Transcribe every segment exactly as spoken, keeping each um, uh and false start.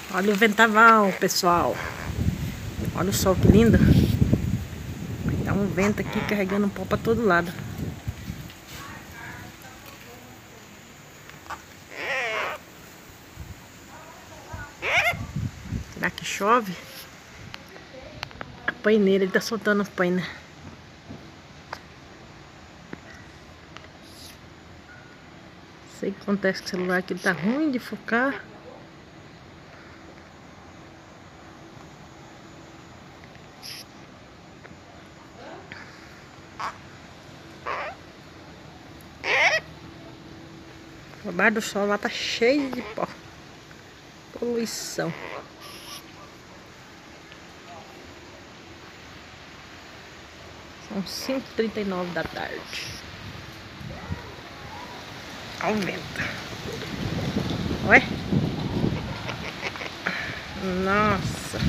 Olha o vendaval, pessoal. Olha o sol, que lindo. Tá um vento aqui carregando um pó pra todo lado. Será que chove? A paineira, ele tá soltando a paina. Sei o que acontece com o celular aqui, tá ruim de focar. O bar do sol lá tá cheio de pó. Poluição. São cinco e trinta e nove da tarde. Olha o vento. Ué? Nossa.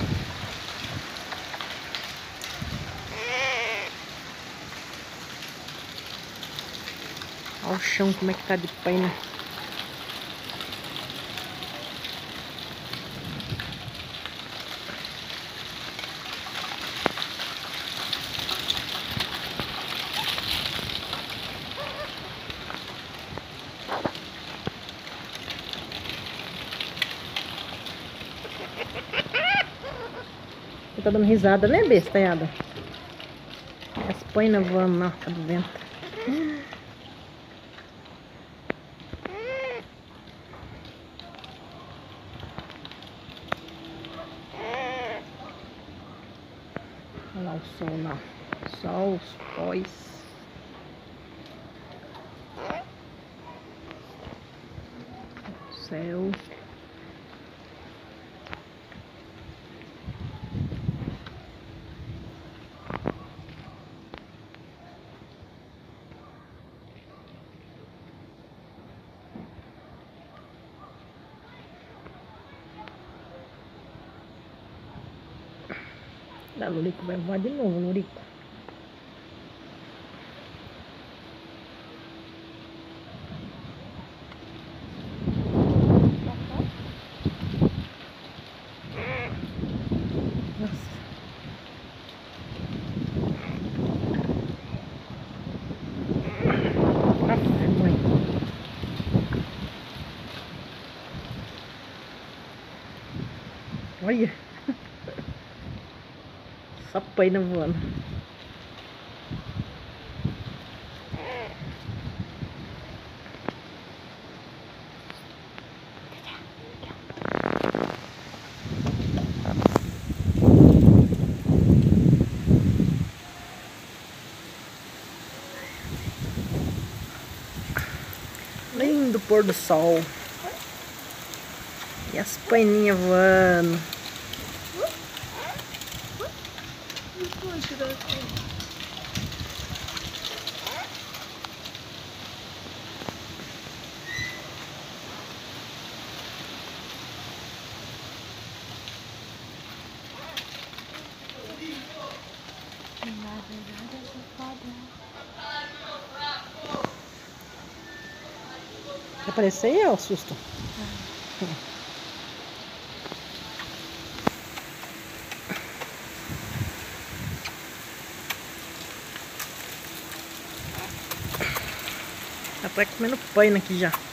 Olha o chão como é que tá de paina. Você tá dando risada, né, bestalhada? As painas voando na hora do vento. Olha lá o sol lá. Sol, os póis. O céu. Da Lurico vai voar de novo, Lurico. Nossa. Nossa, mãe. Olha. Só paina voando. Lindo pôr do sol. E as paininhas voando. Quer aparecer aí, ó, susto? Ah. Já tá comendo paina aqui já.